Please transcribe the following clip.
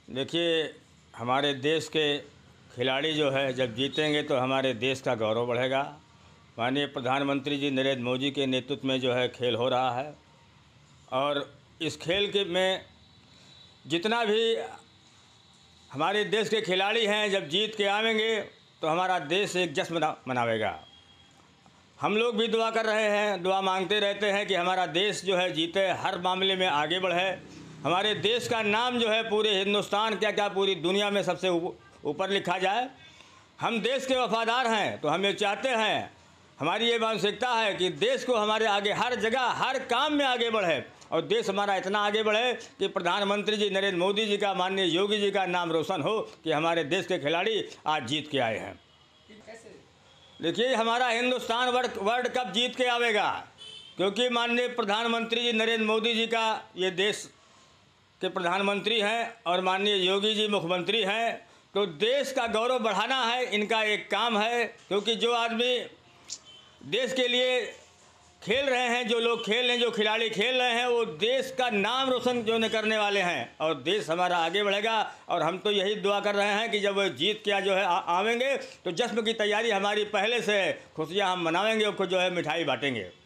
देखिए, हमारे देश के खिलाड़ी जो है जब जीतेंगे तो हमारे देश का गौरव बढ़ेगा। माननीय प्रधानमंत्री जी नरेंद्र मोदी के नेतृत्व में जो है खेल हो रहा है और इस खेल के में जितना भी हमारे देश के खिलाड़ी हैं जब जीत के आवेंगे तो हमारा देश एक जश्न मनावेगा। हम लोग भी दुआ कर रहे हैं, दुआ मांगते रहते हैं कि हमारा देश जो है जीते, हर मामले में आगे बढ़े, हमारे देश का नाम जो है पूरे हिंदुस्तान क्या पूरी दुनिया में सबसे ऊपर लिखा जाए। हम देश के वफादार हैं तो हम ये चाहते हैं, हमारी ये मानसिकता है कि देश को हमारे आगे हर जगह हर काम में आगे बढ़े और देश हमारा इतना आगे बढ़े कि प्रधानमंत्री जी नरेंद्र मोदी जी का, माननीय योगी जी का नाम रोशन हो कि हमारे देश के खिलाड़ी आज जीत के आए हैं। देखिए, हमारा हिंदुस्तान वर्ल्ड कप जीत के आवेगा क्योंकि माननीय प्रधानमंत्री जी नरेंद्र मोदी जी का ये देश के प्रधानमंत्री हैं और माननीय योगी जी मुख्यमंत्री हैं, तो देश का गौरव बढ़ाना है इनका एक काम है। क्योंकि जो आदमी देश के लिए खेल रहे हैं, जो लोग खेल रहे हैं, जो खिलाड़ी खेल रहे हैं, वो देश का नाम रोशन जो करने वाले हैं और देश हमारा आगे बढ़ेगा। और हम तो यही दुआ कर रहे हैं कि जब वो जीत के जो है आवेंगे तो जश्न की तैयारी हमारी पहले से, खुशियाँ हम मनाएंगे और जो है मिठाई बांटेंगे।